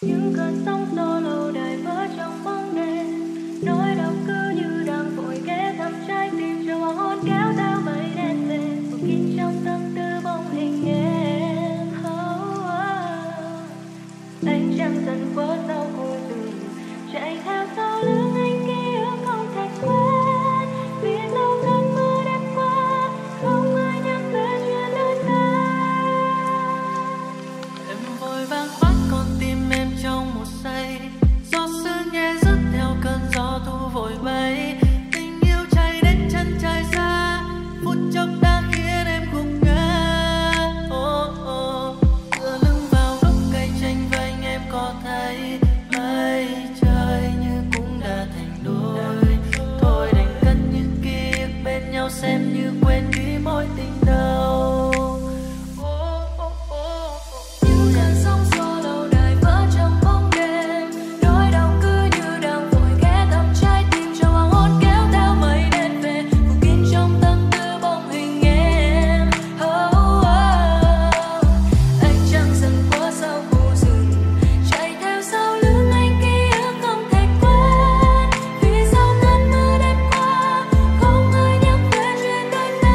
Những cơn sóng xô lâu đài vỡ trong bóng đêm, nỗi đau cứ như đang vội ghé thăm trái tim, cho hoàng hôn kéo theo mây đen về, phủ kín trong tâm tư bóng hình em. Ánh trăng dần khuất sau khu rừng, chạy theo sau lưng anh, ký ức không thể quên. Vì sao cơn mưa đêm qua không ai nhắc về chuyện đôi ta. Em vội vàng khoác con tim em trong một giây, gió sương nhẹ rứt theo cơn gió thu vội bay. Tình yêu cháy đến chân trời xa, phút chốc đã khiến em gục ngã. Dựa lưng vào gốc cây tranh vênh, em có thấy mây trời như cũng đã thành đôi. Thôi đành cất những ký ức bên nhau, xem như quên đi mối tình đầu. Những cơn sóng xô lâu đài vỡ trong bóng đêm, nỗi đau cứ như đang vội ghé thăm trái tim, cho hoàng hôn kéo theo mây đen về, phủ kín trong tâm tư bóng hình em. Ánh trăng dần khuất sau khu rừng, chạy theo sau lưng anh, ký ức không thể quên. Vì sao cơn mưa đêm qua không ai nhắc về chuyện đôi ta.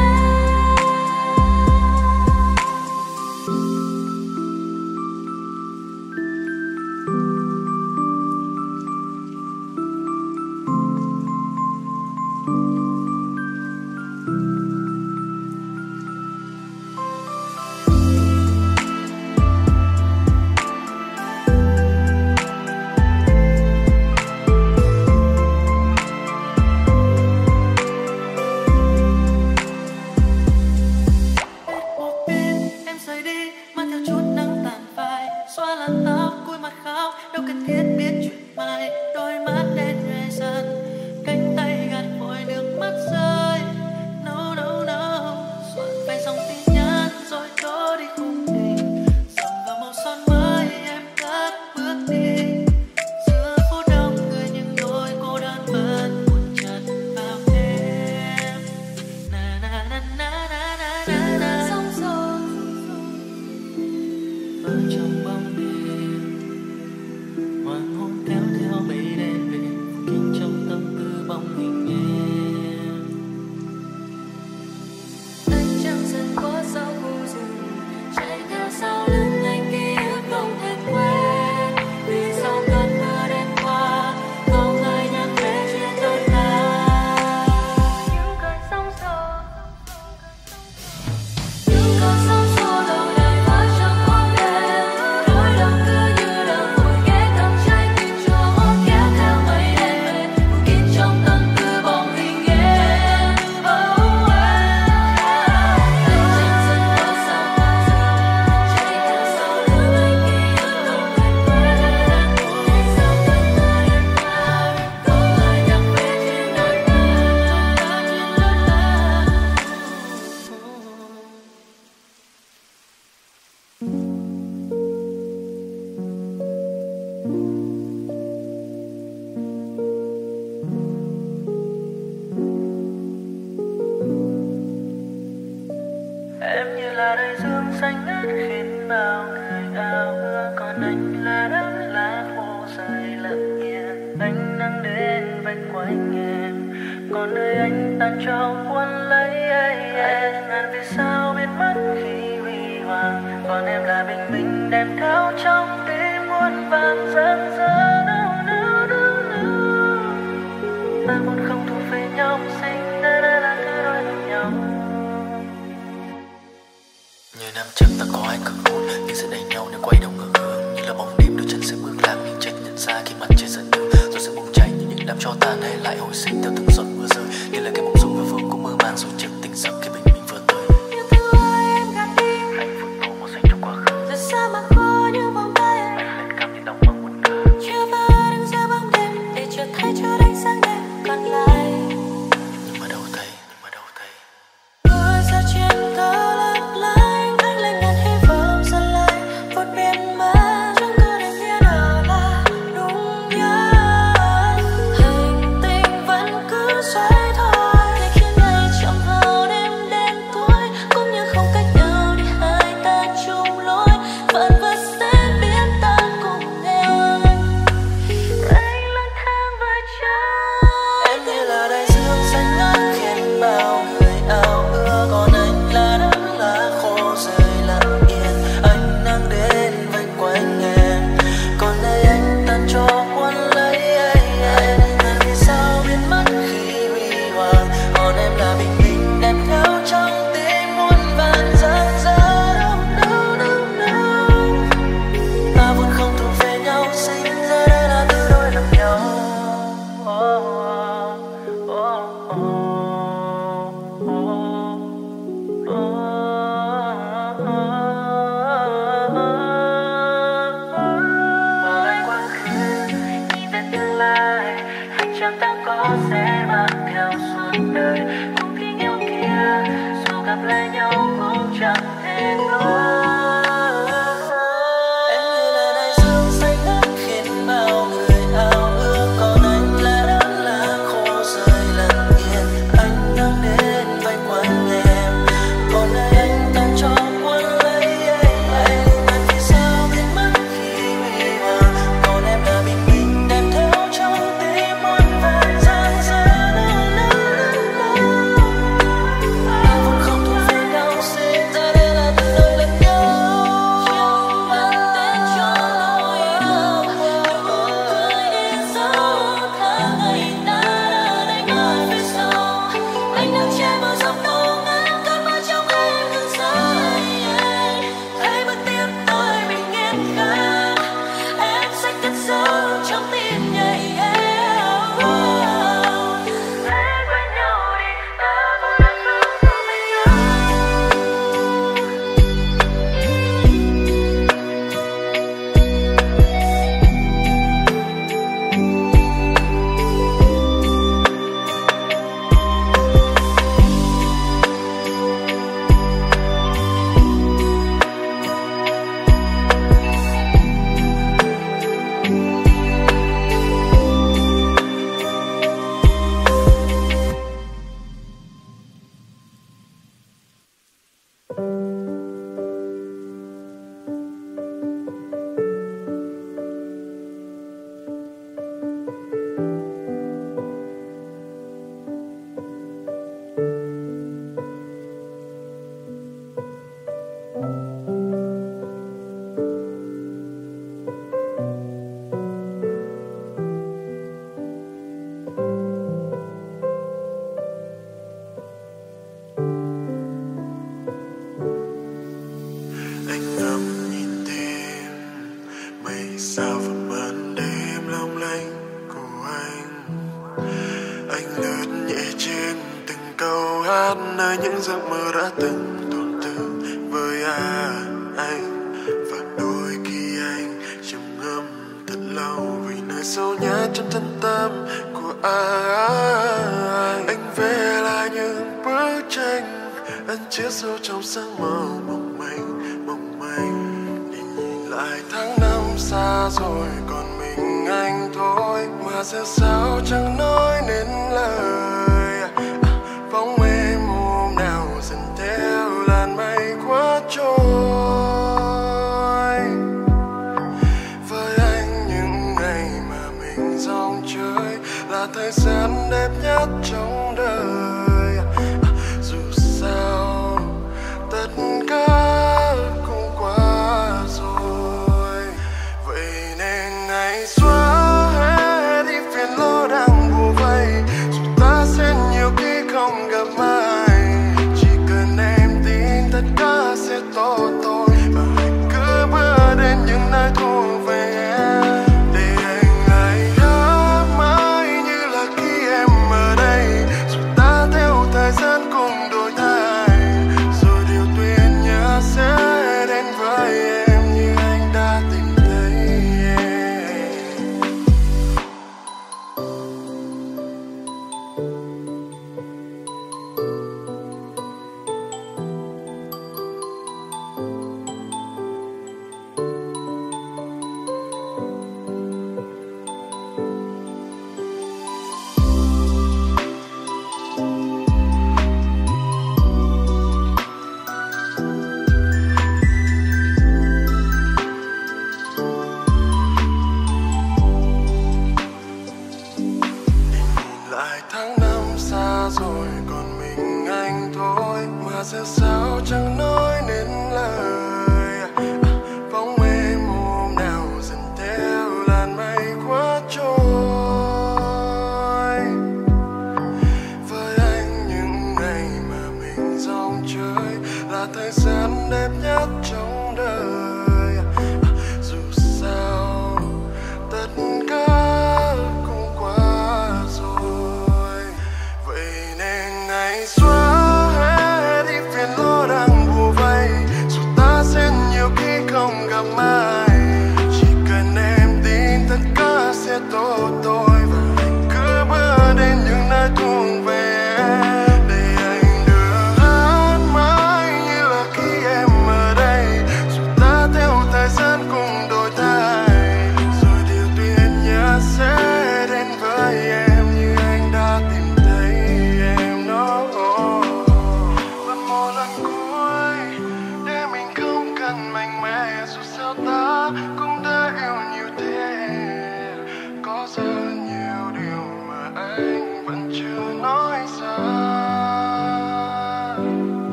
Một bên em rời đi, mang theo chút nắng tàn phai, xóa làn tóc cúi mặt khóc, đâu cần thiết biết chuyện mai. Đôi mắt đen nhòe dần, cánh tay gạt vội nước mắt rơi. No no no, soạn vài dòng tin nhắn rồi đổ đi khung tình, dòng vào màu son mới em cất bước đi. Giữa phố đông người nhưng nỗi cô đơn vẫn cuộn chặt vào em. Na na na na na na na na. Sóng xô ở trong bóng đêm, hoàng hôn kéo theo mây đen về, phủ kín trong tâm tư bóng hình em. Ánh trăng dần khuất sau khu rừng, chạy theo sau lưng anh, ký ức không thể quên. Vì sao cơn mưa đêm qua không ai nhắc về chuyện đôi ta. Những cơn sóng xô, những cơn sóng xô lâu đài vỡ trong bóng đêm, nỗi đau cứ như đang vội ghé thăm trái tim, cho hoàng hôn kéo theo mây đen về, phủ kín trong tâm tư bóng hình em. Em như là đại dương xanh ngát khiến bao người ao ước, còn anh là đất lá khô rơi lặng yên. Ánh nắng đến vây quanh em, còn nơi anh tan trong cuốn lấy em. Ngàn vì sao biến mất khi huy hoàng, còn em là bình minh đem theo trong tim muôn vàn dần dần. Ta muốn không thuộc về nhau, sinh ra là cứ đôi bên nhau. Như năm trước ta có ai cực hôn, nhưng sẽ đẩy nhau nếu quay đầu ngược hướng. Như là bóng đêm đôi chân sẽ bước lạc, nhưng trách nhận ra khi mặt trời dần đường, rồi sẽ bùng cháy như những đám tro tàn hay lại hồi sinh theo từng giọt mưa rơi. Như là cái mộng du vừa vương cũng mơ màng rồi chợt tỉnh giấc khi bình minh vừa tới. Yêu thương ai em gạt đi, Hạnh phúc tô màu xanh trong quá khứ, giờ xa mà khô như vòng tay. anh lên cam như đóng băng một cờ. Chưa vỡ đứng giữa bóng đêm, để chợt thấy chút ánh sáng đêm còn lại. Nhưng mà đâu thấy, nhưng mà đâu thấy. Mưa rơi trên cao lấp lánh, ánh lên ngàn hy vọng dần lại, vụt biến mất trong cơn đêm yên ở là đúng nhất. Hành tinh vẫn cứ xoay thôi, để khiến ngày trong vơi. ngắm nhìn thêm mây sao và màn đêm long lanh của anh lướt nhẹ trên từng câu hát nơi những giấc mơ đã từng tồn từ với anh. Và đôi khi anh trầm ngâm thật lâu vì nơi sâu nhất trong chân tâm của anh. Anh vẽ lại những bức tranh ẩn chứa sâu trong sáng màu mong manh để nhìn lại tháng năm xa rồi còn mình anh thôi mà giờ sao chẳng nói nên lời. Bóng em hôm nào dần theo làn mây khuất trôi. Với anh những ngày mà mình dòng chơi là thời gian đẹp nhất trong đời. Dù sao tất cả cũng qua rồi, vậy nên ngày xóa hết đi phiền lo đang bủa vây. Dù ta sẽ nhiều khi không gặp ai, chỉ cần em tin tất cả sẽ tốt thôi. Và hãy cứ bước đến những nơi thuộc về em, để anh lại nhớ mãi như là khi em ở đây. Dù ta theo thời gian cùng đổi thay, rồi điều tuyệt nhất sẽ đến với em như anh đã tìm thấy em. Lại tháng năm xa rồi còn mình anh thôi mà giờ sao chẳng nói nên lời. Bóng em hôm nào dần theo làn mây khuất trôi. Với anh những ngày mà mình dòng chơi là thời gian đẹp nhất trong đời. Dù sao tất cả cũng qua rồi, vậy nên ngày xóa hết đi phiền lo đang bủa vây. Dù ta sẽ nhiều khi không gặp ai, chỉ cần em tin tất cả sẽ tốt thôi. Và hãy cứ bước đến những nơi thuộc về em, để anh được hát mãi như là khi em ở đây. Dù ta theo thời gian cùng đổi thay, rồi điều tuyệt nhất sẽ đến với em như anh đã tìm thấy em. Nó lần một lần cuối để mình không cần mạnh mẽ, dù sao ta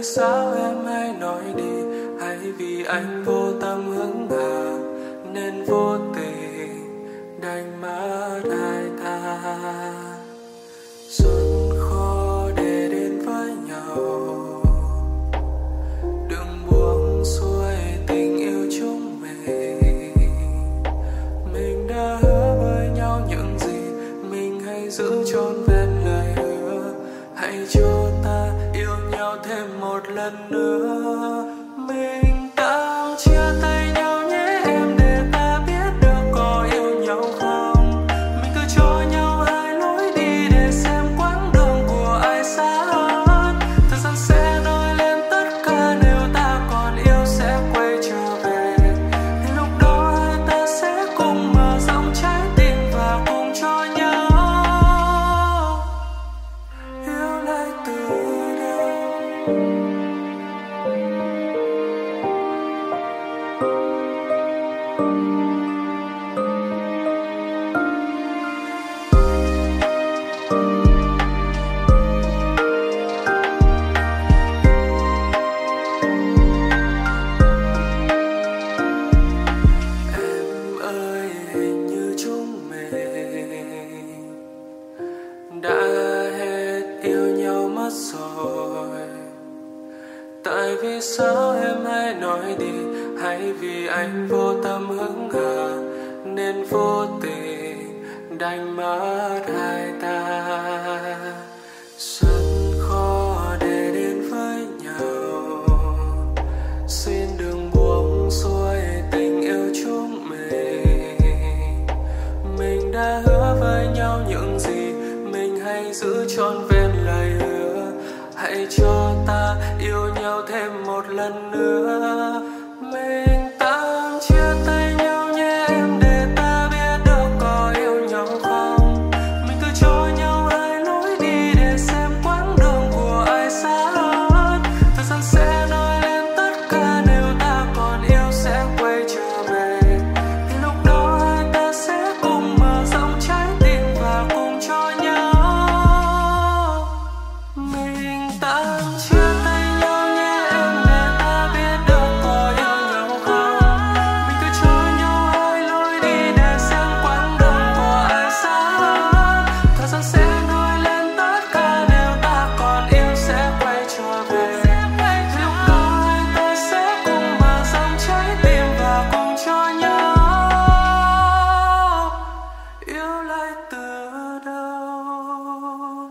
vì sao em hay nói đi, hay vì anh vô tâm hững hờ nên vô tình đành mất hai ta. Xuân khó để đến với nhau, đừng buông xuôi tình yêu chúng mình. Mình đã hứa với nhau những gì, mình hãy giữ trọn vẹn lời hứa. Hãy cho ta yêu nhau thêm một lần nữa. Mình tạm chia tay nhau nhé em, để ta biết được có yêu nhau không. Mình cứ cho nhau hai lối đi để xem quãng đường của ai xa hơn. Thời gian sẽ nói lên tất cả, nếu ta còn yêu sẽ quay trở về. Thì lúc đó hai ta sẽ cùng mở rộng trái tim và cùng cho nhau yêu lại từ đầu. Em ơi, hình như chúng mình đã hết yêu nhau mất rồi. Tại vì sao em hay nói đi, hay vì anh vô tâm hững hờ nên vô tình đành mất hai ta. Rất khó để đến với nhau, xin đừng buông xuôi tình yêu chúng mình. Mình đã hứa với nhau những gì, mình hãy giữ trọn vẹn lời hứa. Hãy cho ta yêu nhau thêm một lần nữa. Mình tạm chia tay nhau nhé em, để ta biết được có yêu nhau không. Mình cứ cho nhau hai lối đi để xem quãng đường của ai xa hơn. Thời gian sẽ nói lên tất cả, nếu ta còn yêu sẽ quay trở về. Thì lúc đó hai ta sẽ cùng mở rộng trái tim và cùng cho nhau. Mình tạm chia tay nhau nhé em, để ta biết được có yêu nhau không. Mình cứ cho nhau hai lối đi để xem quãng đường của ai xa hơn. Thời gian sẽ nói lên tất cả, nếu ta còn yêu sẽ quay trở về. Thì lúc đó hai ta sẽ cùng mở rộng trái tim và cùng cho nhau yêu lại từ đầu.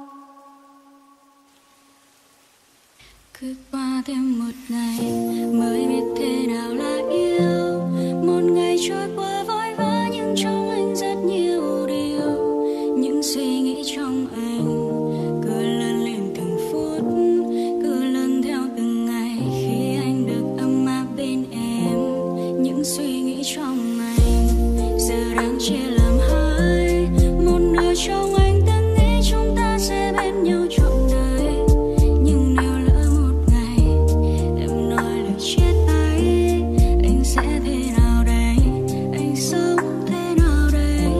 Cứ qua thêm một ngày mới biết thế nào là yêu. Một ngày trôi qua vội vã nhưng trong anh rất nhiều điều. Những suy nghĩ trong anh cứ lớn lên từng phút, cứ lớn theo từng ngày khi anh được ấm áp bên em. Những suy nghĩ trong anh giờ đang chia làm hai. Một nửa trong anh từng nghĩ chúng ta sẽ bên nhau trọn đời. Nhưng nếu lỡ một ngày em nói lời chia tay, anh sẽ thế nào đây? Anh sống thế nào đây?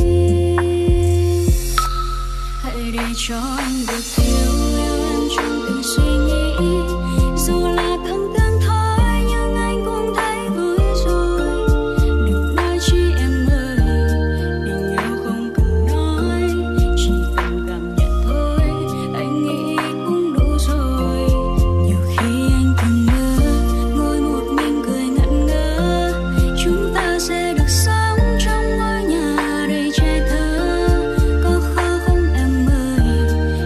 Hãy để cho anh được yêu em trong từng suy nghĩ. Dù là tưởng tượng thôi nhưng anh cũng thấy vui rồi. Đừng nói chi em ơi, tình yêu không cần nói, chỉ cần cảm nhận thôi, anh nghĩ cũng đủ rồi. Nhiều khi anh từng mơ ngồi một mình cười ngẩn ngơ, chúng ta sẽ được sống trong ngôi nhà đầy trẻ thơ. Có khó không em ơi,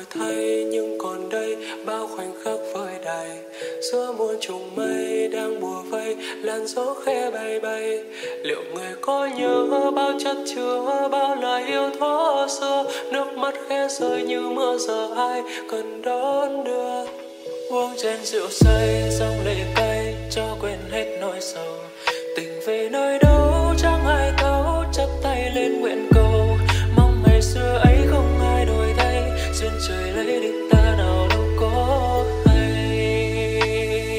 đổi thay nhưng còn đây bao khoảnh khắc vơi đầy. Giữa muôn trùng mây đang bùa vây, làn gió khẽ bay bay. Liệu người có nhớ bao chất chứa bao lời yêu thuở xưa? Nước mắt khẽ rơi như mưa giờ ai cần đón đưa. Uống chén rượu say dòng lệ cay cho quên hết nỗi sầu. Tình về nơi đâu chẳng ai thấu, chắp tay lên nguyện cầu. Mong ngày xưa ấy không ai đổi thay, duyên trời lấy đi ta nào đâu có hay.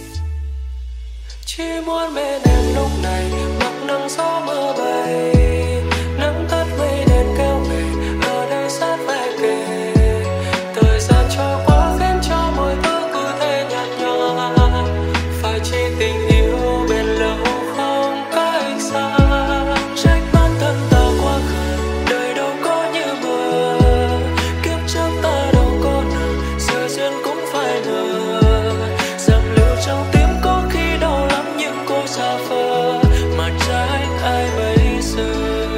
Chỉ muốn bên em lúc này mặc nắng gió mưa bay. Nắng tắt mây đèn kéo về, ở đây sát vai kề. Thời gian trôi qua khiến cho mọi thứ cứ thế nhạt nhòa. Phải chi tình yêu bền lâu không cách xa. Trách bản thân ta quá khờ, đời đâu có như mơ. Kiếp trước ta đâu có nợ, giờ duyên cũng phải ngờ. Dầm lưu trong tim có khi đau lắm nhưng cô xa vời. Mà trách ai bây giờ?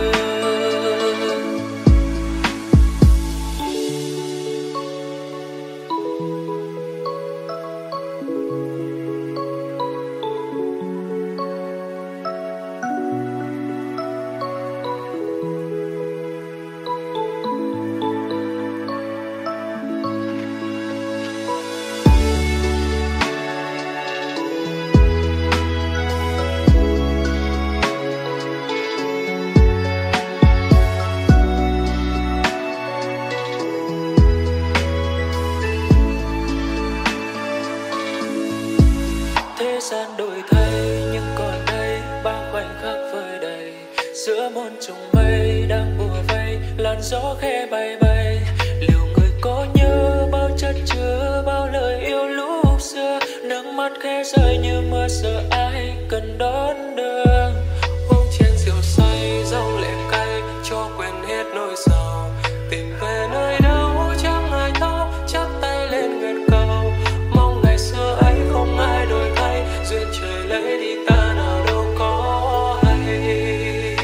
Thế gian đổi thay nhưng còn đây bao khoảnh khắc vơi đầy. Giữa muôn trùng mây đang bùa vây, làn gió khẽ bay bay. Liệu người có nhớ bao chất chứa bao lời yêu lúc xưa? Nước mắt khẽ rơi như mưa sợ ai cần đón đưa. Uống chén rượu say dòng lệ cay cho quên hết nỗi sầu. Tìm về nơi đâu chẳng ai thấu, chắp tay lên nguyện cầu. Mong ngày xưa ấy không ai đổi thay, duyên trời lấy đi ta nào đâu có hay.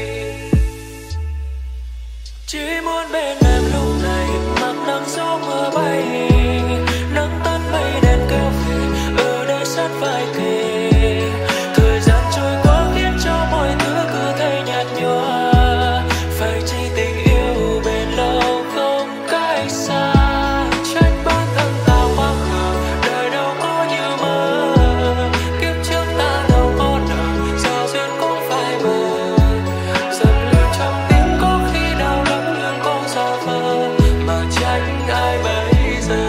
Chỉ muốn bên em lúc này mặc nắng gió mưa bay. Nắng tắt mây đèn kéo về, ở đây sát vai kề. Thời gian trôi qua khiến cho mọi thứ cứ thấy nhạt nhòa. Phải chi tình yêu bền lâu không cách xa. Trách bản thân ta quá khờ, đời đâu có như mơ. Kiếp trước ta đâu có nợ, giờ duyên cũng phải mờ. Dần lưu trong tim có khi đau lắm nhưng cũng xa vời. Mà trách ai bây giờ?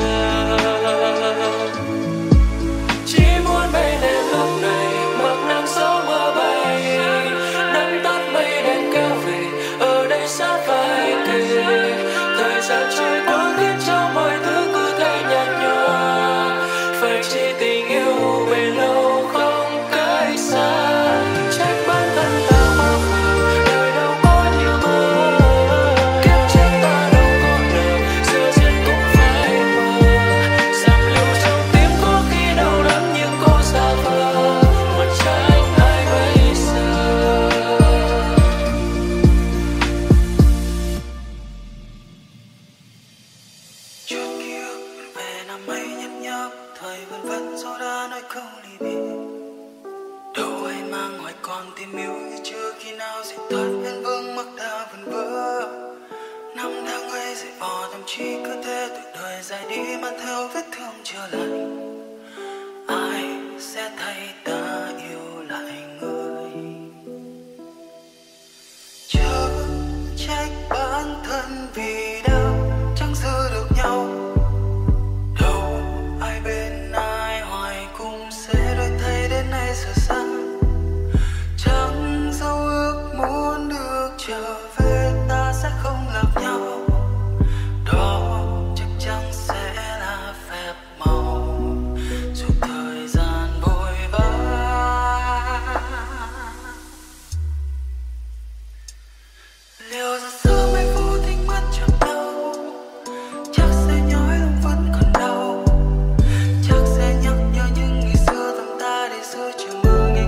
Chỉ muốn bên em lúc này mặc nắng gió mưa bay. Nắng tắt mây đèn kéo về, ở đây sát vai kề. Thời gian trôi qua khiến cho mọi thứ cứ thấy nhạt nhòa. Phải chi tình yêu bền lâu không cách xa. Trách bản thân ta quá khờ, đời đâu có như mơ. Kiếp trước ta đâu có nợ, giờ duyên cũng phải mờ. Dầm lưu trong tim có khi đau lắm nhưng cô xa vời. Mà trách ai bây giờ? Chuyện ký ức về năm ấy nhấp nhấp, thời vân vân gió đã nói câu ly biệt. Đâu ai mang hỏi con tim yêu như chưa khi nào dễ thoát bên vương mắc đã vần vỡ. Năm tháng ấy dày vò tâm trí cứ thế tuổi đời dài đi mang theo vết thương chưa lành. Ai sẽ thay ta yêu lại người? Chớ trách bản thân vì đã chẳng giữ được nhau. Đâu ai bên ai hoài cũng sẽ đổi thay đến nay giờ xa. Chẳng dấu ước muốn được trở về, ta sẽ không lạc nhau. Đó chắc chắn sẽ là phép màu dù thời gian vội vã. Liệu ra sớm hay vô tình mất chợt đâu, chắc sẽ nhói lòng vẫn còn đau. Chắc sẽ nhắc nhớ những ngày xưa tầm ta để xưa chiều mưa nghe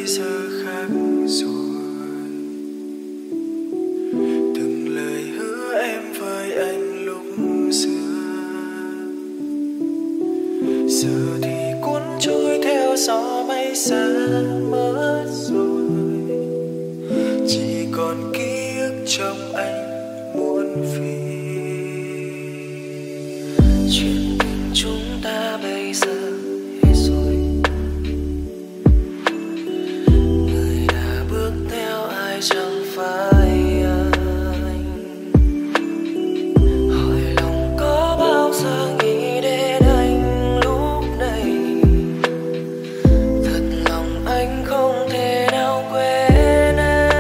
giờ khác rồi. Từng lời hứa em với anh lúc xưa giờ thì cuốn trôi theo gió mây xa mất rồi. Chỉ còn ký ức trong anh muộn phiền. Chuyện tình chúng ta bây giờ hết rồi. Người đã bước theo ai chẳng phải anh. Hỏi lòng có bao giờ nghĩ đến anh lúc này. Thật lòng anh không thể nào quên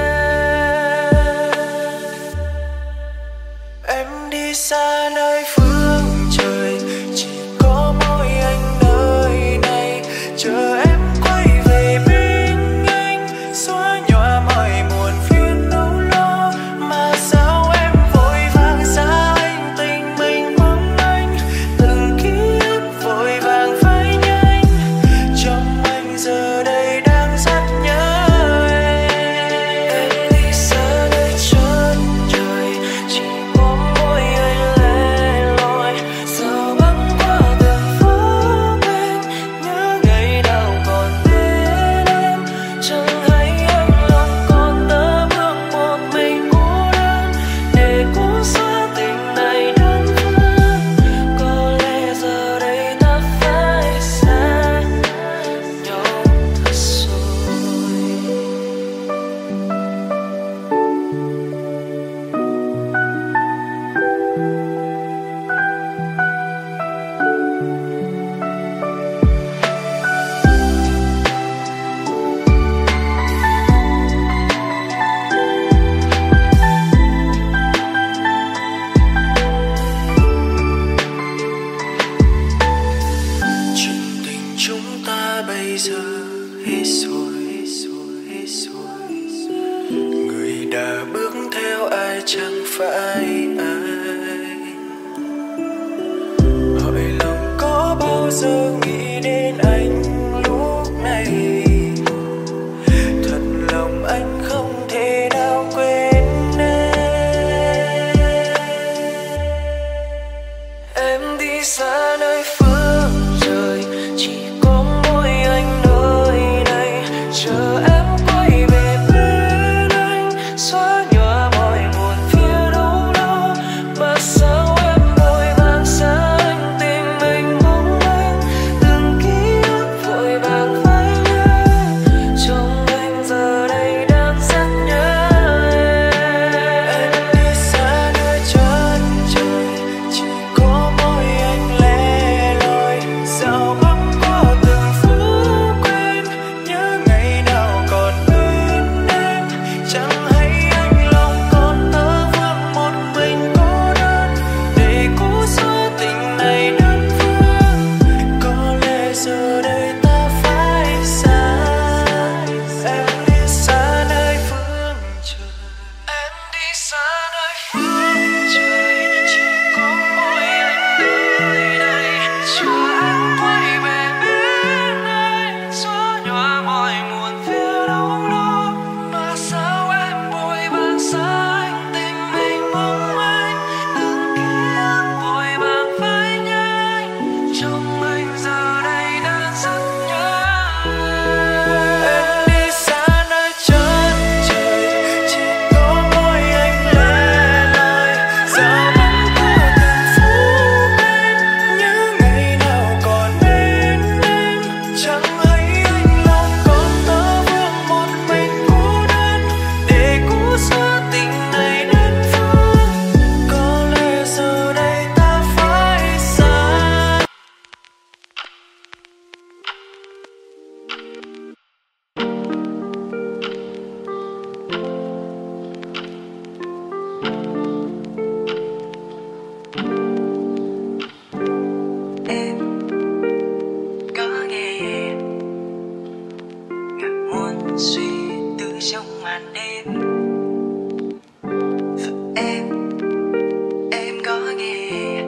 em đi xa nơi phương trời, chỉ có mỗi anh nơi này. Chờ em quay về bên anh, xóa nhòa mọi muộn phiền âu lo. Mà sao em vội vàng xa anh, tình mình mong anh. Từng ký ức vội vàng phai nhanh, trong anh giờ đây đang rất nhớ em. Em đi xa nơi chân trời, chỉ có mỗi anh lẻ loi. Sao băng qua từng phố quen, nhớ ngày nào còn bên em. Chẳng hay anh lòng còn tơ vương một mình cô đơn, để cố xóa tình này đơn phương. Có lẽ giờ đây ta phải xa nhau thật rồi. Chuyện tình chúng ta bây giờ hết rồi, hết rồi. Người đã bước theo ai chẳng phải anh. Hỏi lòng có bao giờ nghĩ đến anh lúc này. Thật lòng anh không thể nào quên em đi xa nơi phương trời, chỉ có mỗi anh nơi này. Chờ em quay về bên anh, xóa nhòa mọi muộn phiền âu lo. Mà sao em vội vàng xa anh, tình mình mong anh. Từng ký ức vội vàng phai nhạt, trong anh giờ đây đang rất nhớ em. Em đi xa nơi chân trời, chỉ có mỗi anh lẻ loi. Sao băng qua từng phố quen, nhớ ngày nào còn bên em. Chẳng hay anh lòng còn tơ vương một mình cô đơn, để cố xóa tình này đơn phương. Có lẽ giờ đây ta phải xa. Em đi xa nơi phương trời, em đi xa nơi phương trời, chỉ có mỗi anh nơi này. Chờ em quay về bên anh, xóa nhòa mọi muộn phiền âu lo. Mà sao em vội vàng xa anh, tình mình mong anh. Từng ký ức vội vàng phai nhanh, trong anh giờ đây đang rất nhớ em. Đi xa nơi chân trời, chỉ có mỗi anh lẻ loi. Sao băng qua từng phố quen, nhớ ngày nào còn bên em. Chẳng hay anh lòng còn tơ vương một mình cô đơn, để cố xóa tình này đơn phương. Có lẽ giờ đây ta phải xa. Em có nghe ngàn muôn suy tư trong màn đêm. Và em có nghe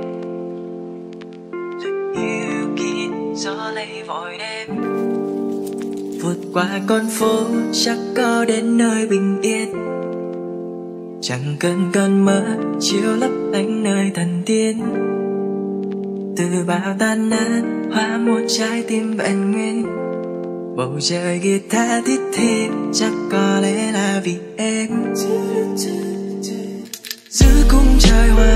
gió lay vội đêm. vượt qua con phố chắc có đến nơi bình yên. Chẳng cần cơn mơ chiếu lấp ánh nơi thần tiên. Từ bao tan nát hóa một trái tim vẹn nguyên. Bầu trời guitar thít thít chắc có lẽ là vì em. Giữ cung trời hoa